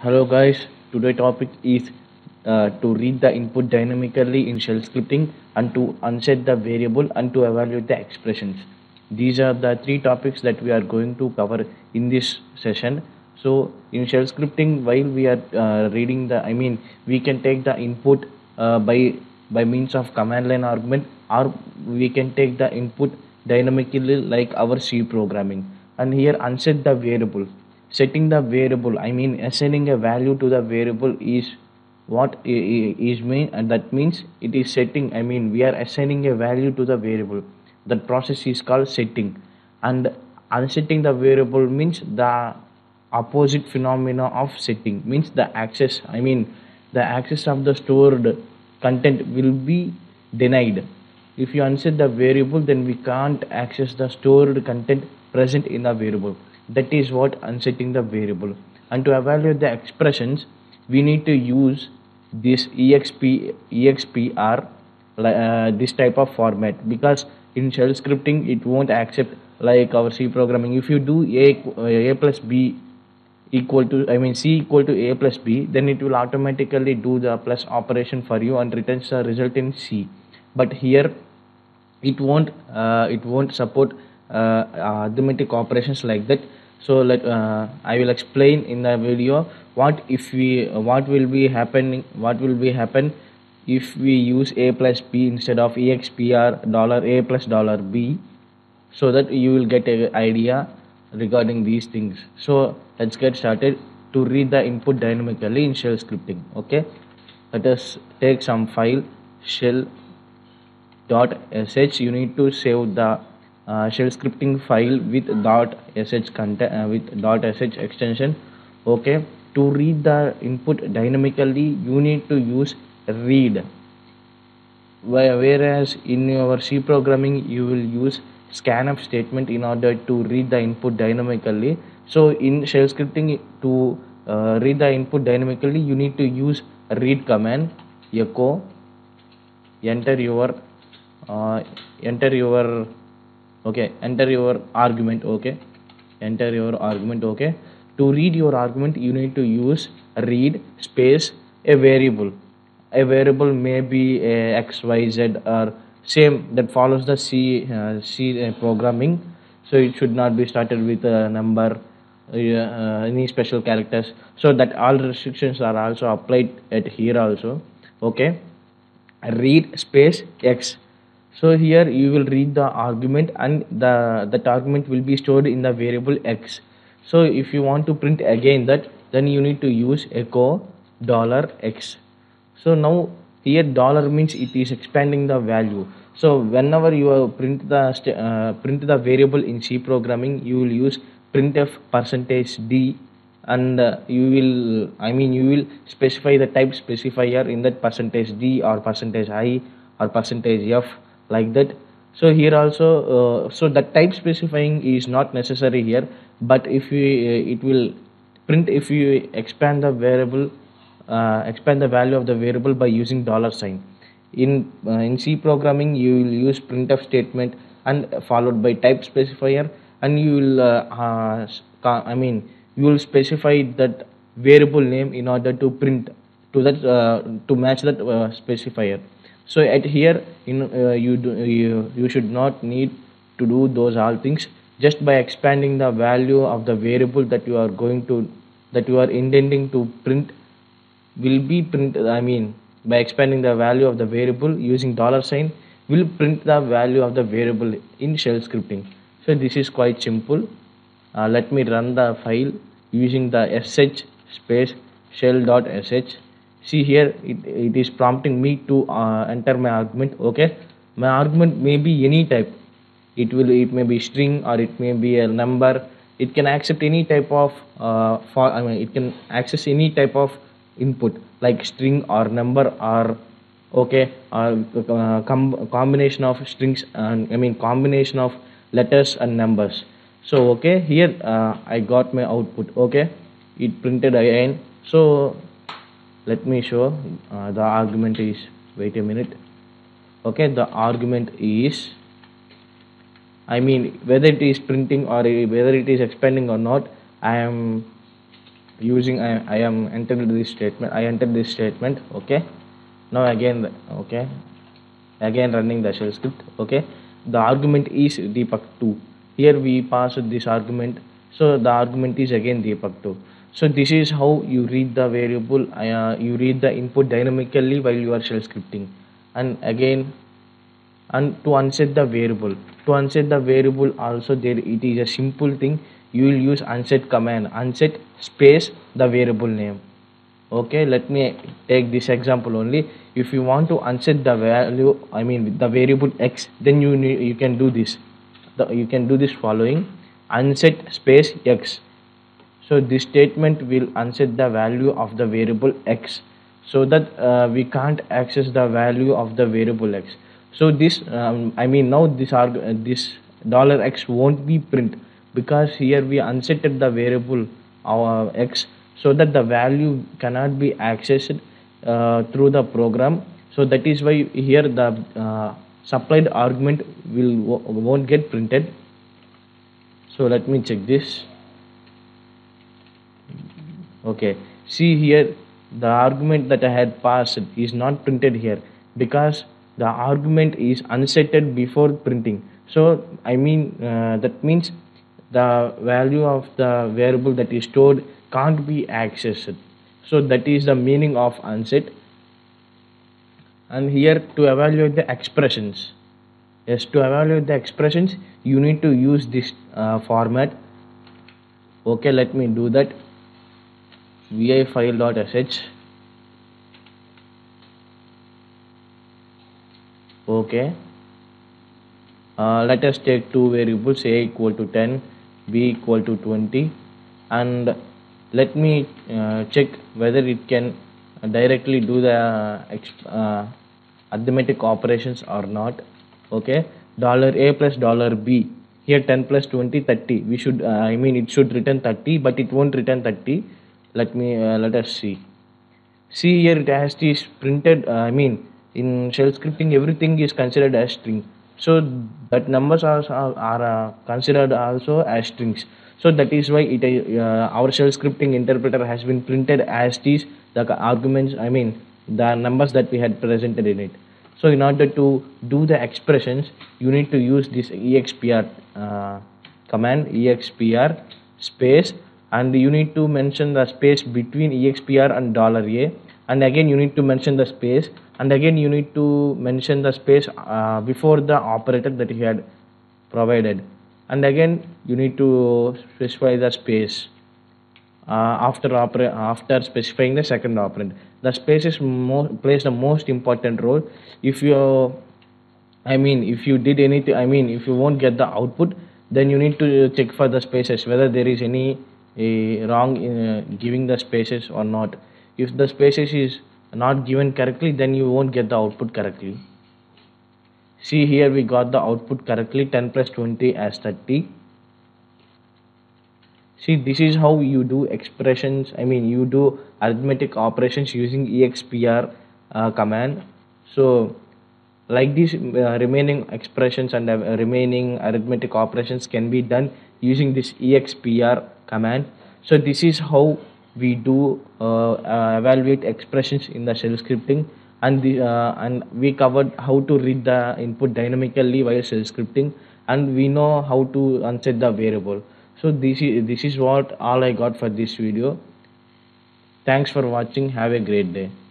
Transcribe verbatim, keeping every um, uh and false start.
Hello guys, today topic is uh, to read the input dynamically in shell scripting and to unset the variable and to evaluate the expressions. These are the three topics that we are going to cover in this session. So in shell scripting, while we are uh, reading the, I mean, we can take the input uh, by by means of command line argument, or we can take the input dynamically like our C programming. And here unset the variable. Setting the variable, I mean assigning a value to the variable is what i- i- is mean, and that means it is setting, I mean we are assigning a value to the variable. That process is called setting. And unsetting the variable means the opposite phenomena of setting, means the access, I mean the access of the stored content will be denied. If you unset the variable, then we can't access the stored content present in the variable. That is what unsetting the variable. And to evaluate the expressions, we need to use this exp expr, li- uh, this type of format, because in shell scripting it won't accept like our C programming. If you do a a plus b equal to, I mean c equal to a plus b, then it will automatically do the plus operation for you and returns the result in c. But here it won't uh, it won't support uh, arithmetic operations like that. So let uh, I will explain in the video what if we what will be happening what will be happen if we use a plus b instead of expr dollar a plus dollar b, so that you will get an idea regarding these things. So let's get started to read the input dynamically in shell scripting. Okay, let us take some file shell dot sh. You need to save the uh, shell scripting file with dot sh content uh, with dot sh extension. Okay, to read the input dynamically you need to use read. Whe- whereas in your C programming you will use scanf statement in order to read the input dynamically. So in shell scripting, to uh, read the input dynamically you need to use read command, echo, enter your uh, enter your okay enter your argument. Okay, enter your argument. Okay, to read your argument you need to use read space a variable. A variable may be a x y z or same that follows the c uh, c uh, programming. So it should not be started with a number, uh, uh, any special characters, so that all restrictions are also applied at here also. Okay, read space x. So here you will read the argument, and the that argument will be stored in the variable x. So if you want to print again that, then you need to use echo dollar x. So now here dollar means it is expanding the value. So whenever you uh, print the st- uh, print the variable in C programming, you will use printf percentage d, and uh, you will, I mean you will specify the type specifier in that percentage d or percentage I or percentage f, like that. So here also, uh, so that type specifying is not necessary here, but if you uh, it will print if you expand the variable, uh, expand the value of the variable by using dollar sign. In uh, in C programming, you will use printf statement and followed by type specifier, and you will uh, uh, s- ca- I mean you will specify that variable name in order to print to that uh, to match that uh, specifier. So at here, in uh, you do you, you should not need to do those all things. Just by expanding the value of the variable that you are going to that you are intending to print will be print, I mean by expanding the value of the variable using dollar sign, will print the value of the variable in shell scripting. So this is quite simple. Uh, let me run the file using the sh space shell.sh. See here, it, it is prompting me to uh, enter my argument. Okay, my argument may be any type. It will it may be string or it may be a number. It can accept any type of uh, for I mean it can access any type of input like string or number, or okay, or uh, com- combination of strings, and I mean combination of letters and numbers. So okay, here uh, I got my output. Okay, it printed again. So let me show uh, the argument is, wait a minute. Okay, the argument is, I mean whether it is printing or whether it is expanding or not, I am using I, I am entered this statement I entered this statement. Okay, now again, okay, again running the shell script. Okay, the argument is Deepak two. Here we pass this argument, so the argument is again Deepak two. So this is how you read the variable, uh, you read the input dynamically while you are shell scripting. And again, and to unset the variable, to unset the variable also, there it is a simple thing. You will use unset command, unset space the variable name. Okay, let me take this example only. If you want to unset the value, I mean the variable x, then you need, you can do this, the, you can do this following: unset space x. So this statement will unset the value of the variable x, so that uh, we can't access the value of the variable x. So this um, I mean now this arg uh, this dollar x won't be print, because here we unsetted the variable our x, so that the value cannot be accessed uh, through the program. So that is why here the uh, supplied argument will won't get printed. So let me check this. Okay, see here, the argument that I had passed is not printed here, because the argument is unsetted before printing. So I mean uh, that means the value of the variable that is stored can't be accessed. So that is the meaning of unset. And here, to evaluate the expressions, yes, to evaluate the expressions, you need to use this uh, format. Okay, let me do that. Vi file.sh. Okay, uh, let us take two variables, a equal to ten, b equal to twenty, and let me uh, check whether it can directly do the uh, arithmetic operations or not. Okay, dollar a plus dollar b, here ten plus twenty, thirty. We should uh, I mean it should return thirty, but it won't return thirty. Let me uh, let us see. See here, it has this printed. Uh, I mean, in shell scripting, everything is considered as string. So that numbers are are, are uh, considered also as strings. So that is why it uh, our shell scripting interpreter has been printed as these the arguments. I mean the numbers that we had presented in it. So in order to do the expressions, you need to use this expr uh, command, expr space, and you need to mention the space between expr and dollar $a, and again you need to mention the space, and again you need to mention the space uh, before the operator that you had provided, and again you need to specify the space uh, after opera after specifying the second operand. The space is mo plays the most important role. If you I mean if you did anything, I mean if you won't get the output, then you need to check for the spaces whether there is any a wrong in uh, giving the spaces or not. If the spaces is not given correctly, then you won't get the output correctly. See here, we got the output correctly, ten plus twenty as thirty. See, this is how you do expressions, I mean you do arithmetic operations using expr uh, command. So like this, uh, remaining expressions and uh, remaining arithmetic operations can be done using this expr command. So this is how we do uh, uh, evaluate expressions in the shell scripting, and the uh, and we covered how to read the input dynamically while shell scripting, and we know how to unset the variable. So this is this is what all I got for this video. Thanks for watching. Have a great day.